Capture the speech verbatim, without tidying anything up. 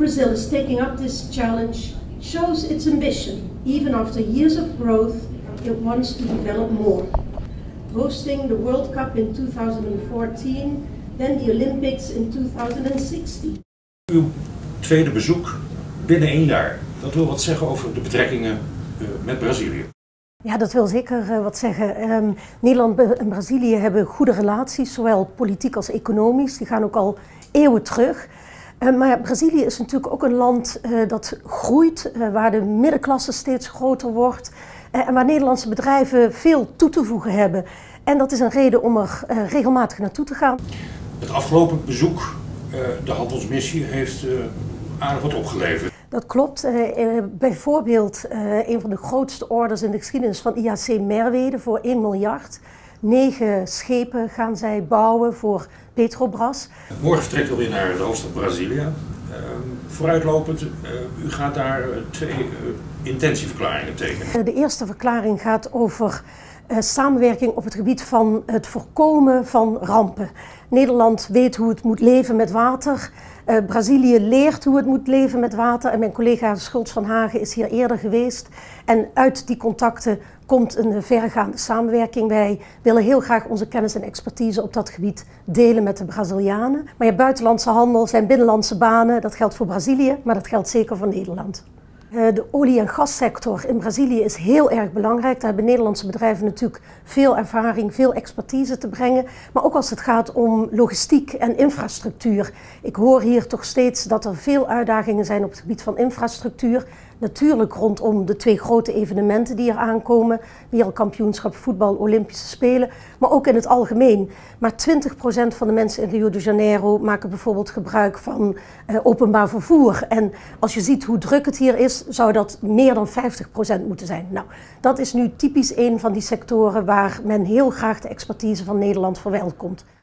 Brazil is taking up this challenge shows its ambition. Even after years of growth, it wants to develop more. Hosting the World Cup in two thousand fourteen, then the Olympics in two thousand sixteen. Uw tweede bezoek binnen één jaar, dat wil wat zeggen over de betrekkingen uh, met Brazilië. Ja, dat wil zeker uh, wat zeggen. Um, Nederland en Brazilië hebben goede relaties, zowel politiek als economisch. Die gaan ook al eeuwen terug. Uh, maar Brazilië is natuurlijk ook een land uh, dat groeit, uh, waar de middenklasse steeds groter wordt. Uh, en waar Nederlandse bedrijven veel toe te voegen hebben. En dat is een reden om er uh, regelmatig naartoe te gaan. Het afgelopen bezoek, uh, de handelsmissie, heeft uh, aardig wat opgeleverd. Dat klopt. Uh, uh, bijvoorbeeld uh, een van de grootste orders in de geschiedenis van I A C Merwede voor één miljard. Negen schepen gaan zij bouwen voor Petrobras. Morgen vertrekken we weer naar de hoofdstad Brasilia. Uh, vooruitlopend, uh, u gaat daar uh, twee uh, intentieverklaringen tekenen. De eerste verklaring gaat over uh, samenwerking op het gebied van het voorkomen van rampen. Nederland weet hoe het moet leven met water. Uh, Brazilië leert hoe het moet leven met water en mijn collega Schultz van Hagen is hier eerder geweest. En uit die contacten komt een verregaande samenwerking. Wij willen heel graag onze kennis en expertise op dat gebied delen met de Brazilianen. Maar je buitenlandse handel zijn binnenlandse banen, dat geldt voor Brazilië, maar dat geldt zeker voor Nederland. De olie- en gassector in Brazilië is heel erg belangrijk. Daar hebben Nederlandse bedrijven natuurlijk veel ervaring, veel expertise te brengen. Maar ook als het gaat om logistiek en infrastructuur. Ik hoor hier toch steeds dat er veel uitdagingen zijn op het gebied van infrastructuur. Natuurlijk rondom de twee grote evenementen die er aankomen. Wereldkampioenschap voetbal, Olympische Spelen. Maar ook in het algemeen. Maar twintig procent van de mensen in Rio de Janeiro maken bijvoorbeeld gebruik van uh, openbaar vervoer. En als je ziet hoe druk het hier is, zou dat meer dan vijftig procent moeten zijn. Nou, dat is nu typisch een van die sectoren waar men heel graag de expertise van Nederland verwelkomt.